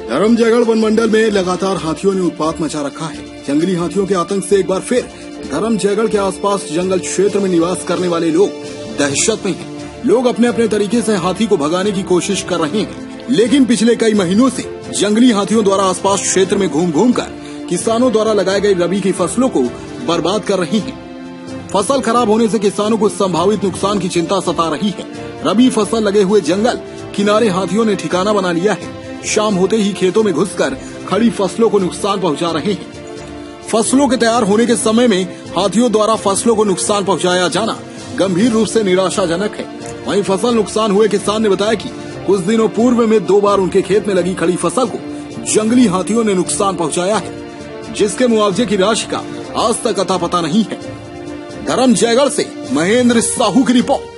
Dharamjaigarh one मंडल में लगातार हाथियों ने उत्पात मचा रखा है। जंगली हाथियों के आतंक से एक बार फिर धर्मजयगढ़ के आसपास जंगल क्षेत्र में निवास करने वाले लोग दहशत में हैं। लोग अपने अपने तरीके से हाथी को भगाने की कोशिश कर रहे हैं, लेकिन पिछले कई महीनों से जंगली हाथियों द्वारा आसपास क्षेत्र में घूम घूम कर किसानों द्वारा लगाई गई रबी की फसलों को बर्बाद कर रही है। फसल खराब होने से किसानों को संभावित नुकसान की चिंता सता रही है। रबी फसल लगे हुए जंगल किनारे हाथियों ने ठिकाना बना लिया है। शाम होते ही खेतों में घुसकर खड़ी फसलों को नुकसान पहुंचा रहे हैं। फसलों के तैयार होने के समय में हाथियों द्वारा फसलों को नुकसान पहुंचाया जाना गंभीर रूप से निराशाजनक है। वहीं फसल नुकसान हुए किसान ने बताया कि कुछ दिनों पूर्व में 2 बार उनके खेत में लगी खड़ी फसल को जंगली हाथियों ने नुकसान पहुंचाया है, जिसके मुआवजे की राशि का आज तक अता पता नहीं है। धर्मजयगढ़ से महेंद्र साहू की रिपोर्ट।